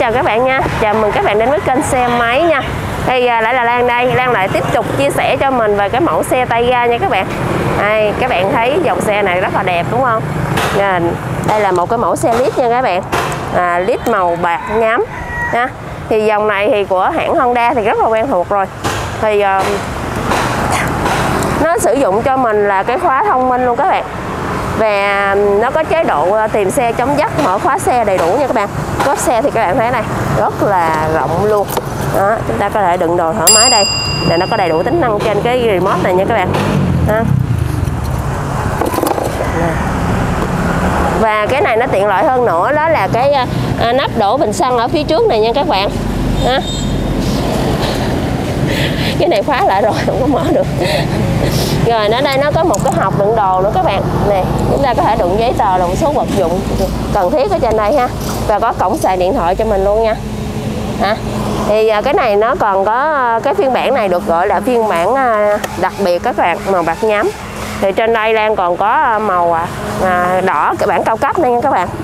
chào các bạn nha. Chào mừng các bạn đến với kênh xe máy nha. Thì lại là Lan đây. Lan lại tiếp tục chia sẻ cho mình về cái mẫu xe tay ga nha các bạn. Đây, các bạn thấy dòng xe này rất là đẹp đúng không? Đây là một cái mẫu xe lít nha các bạn. Lít màu bạc nhám nha. Thì dòng này thì của hãng Honda thì rất là quen thuộc rồi. Thì nó sử dụng cho mình là cái khóa thông minh luôn các bạn. Và nó có chế độ tìm xe chống dắt, mở khóa xe đầy đủ nha các bạn. Cốp xe thì các bạn thấy này rất là rộng luôn đó, chúng ta có thể đựng đồ thoải mái đây. Để nó có đầy đủ tính năng trên cái remote này nha các bạn đó. Và cái này nó tiện lợi hơn nữa, đó là cái nắp đổ bình xăng ở phía trước này nha các bạn đó. Cái này khóa lại rồi không có mở được. Rồi ở đây nó có một cái hộp đựng đồ nữa các bạn nè, chúng ta có thể đựng giấy tờ, một số vật dụng cần thiết ở trên đây ha. Và có cổng xài điện thoại cho mình luôn nha. Thì cái này nó còn có cái phiên bản này được gọi là phiên bản đặc biệt các bạn, màu bạc nhám. Thì trên đây Lan còn có màu đỏ, cái bản cao cấp này nha các bạn.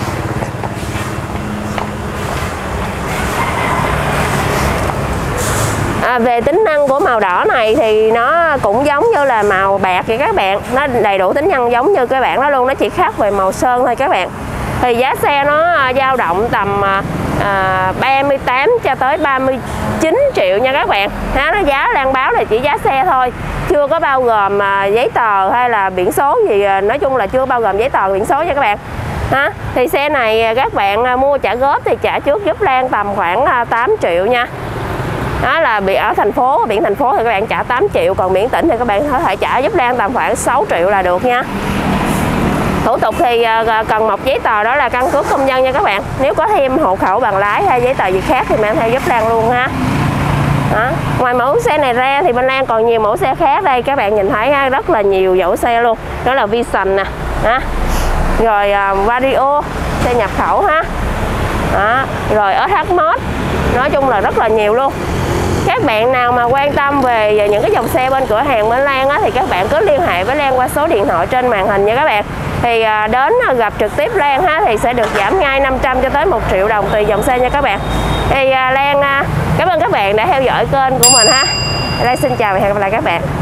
Về tính năng của màu đỏ này thì nó cũng giống như là màu bạc vậy các bạn. Nó đầy đủ tính năng giống như cái bản đó luôn, nó chỉ khác về màu sơn thôi các bạn. Thì giá xe nó dao động tầm 38 cho tới 39 triệu nha các bạn. Nó giá Lan báo là chỉ giá xe thôi, chưa có bao gồm giấy tờ hay là biển số gì, nói chung là chưa bao gồm giấy tờ biển số nha các bạn. Thì xe này các bạn mua trả góp thì trả trước giúp Lan tầm khoảng 8 triệu nha. Đó là bị ở thành phố, biển thành phố thì các bạn trả 8 triệu, còn biển tỉnh thì các bạn có thể trả giúp Lan tầm khoảng 6 triệu là được nha. Thủ tục thì cần một giấy tờ, đó là căn cước công dân nha các bạn. Nếu có thêm hộ khẩu, bằng lái hay giấy tờ gì khác thì mang theo giúp Lan luôn ha. Đó. Ngoài mẫu xe này ra thì bên Lan còn nhiều mẫu xe khác đây, các bạn nhìn thấy ha, rất là nhiều mẫu xe luôn. Đó là Vision nè, rồi Vario, xe nhập khẩu ha. Đó. Rồi SH Mod, nói chung là rất là nhiều luôn. Các bạn nào mà quan tâm về những cái dòng xe bên cửa hàng bên Lan á, thì các bạn cứ liên hệ với Lan qua số điện thoại trên màn hình nha các bạn. Thì đến gặp trực tiếp Lan ha, thì sẽ được giảm ngay 500 cho tới 1 triệu đồng tùy dòng xe nha các bạn. Thì Lan cảm ơn các bạn đã theo dõi kênh của mình ha. Lan xin chào và hẹn gặp lại các bạn.